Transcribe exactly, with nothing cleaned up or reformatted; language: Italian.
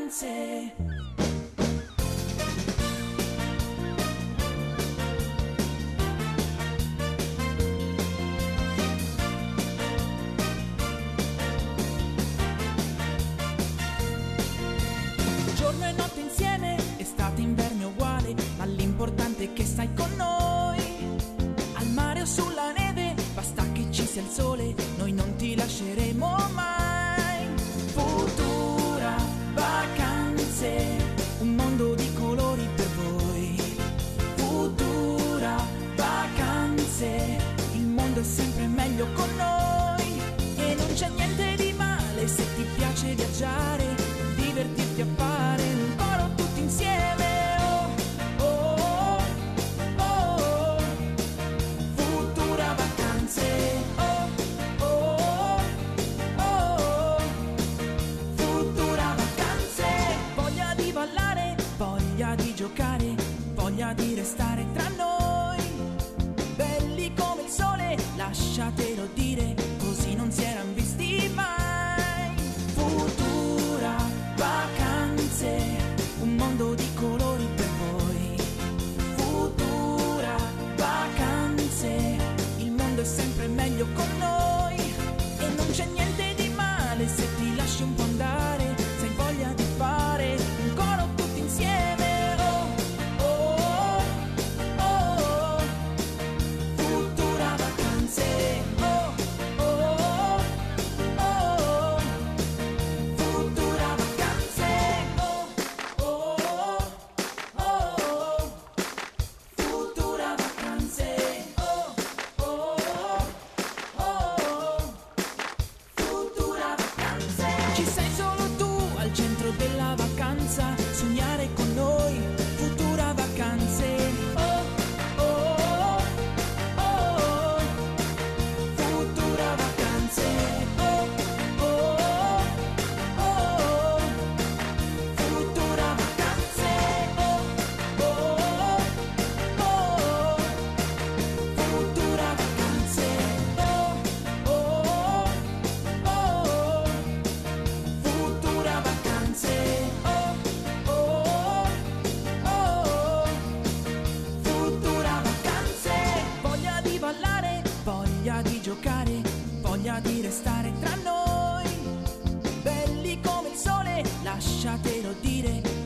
vacanze. Giorno e notte insieme, estate, inverno è uguale, ma l'importante è che stai con noi. Al mare o sulla neve, basta che ci sia il sole, noi non ti lasceremo mai. Futura vacanze, un mondo di colori per voi. Futura vacanze, il mondo è sempre meglio con noi. E non c'è niente di male se ti piace viaggiare, divertirti a fare un coro tutti insieme. Oh, oh, oh, oh. Futura vacanze. Oh, oh, oh, oh. Futura vacanze. Voglia di ballare, voglia di giocare, voglia di restare tra noi. Belli come il sole, lasciatelo dire, così non si eran visti mai. Futura vacanze, un mondo di colori per voi. Futura vacanze, il mondo è sempre meglio con noi. E non c'è niente di male se ti lasci un po' andare, se hai voglia di fare un coro tutti insieme. Oh, oh, oh, oh. Futura vacanze. Oh, oh, oh, oh. Futura vacanze. Oh, oh, oh, oh. Futura vacanze. Oh, oh, oh, oh. Futura vacanze. Ci sei solo tu al centro della vacanza, sognare con noi. Futura vacanze. Oh, oh, oh, oh. Futura vacanze. Oh, oh, oh, oh. Futura vacanze. Oh, oh, oh, oh. Futura vacanze. Oh, oh, oh, oh. Futura vacanze. Oh, oh, oh, oh. Futura vacanze. Voglia di ballare, voglia di giocare, voglia di restare tra noi. Belli come il sole, lasciatelo dire,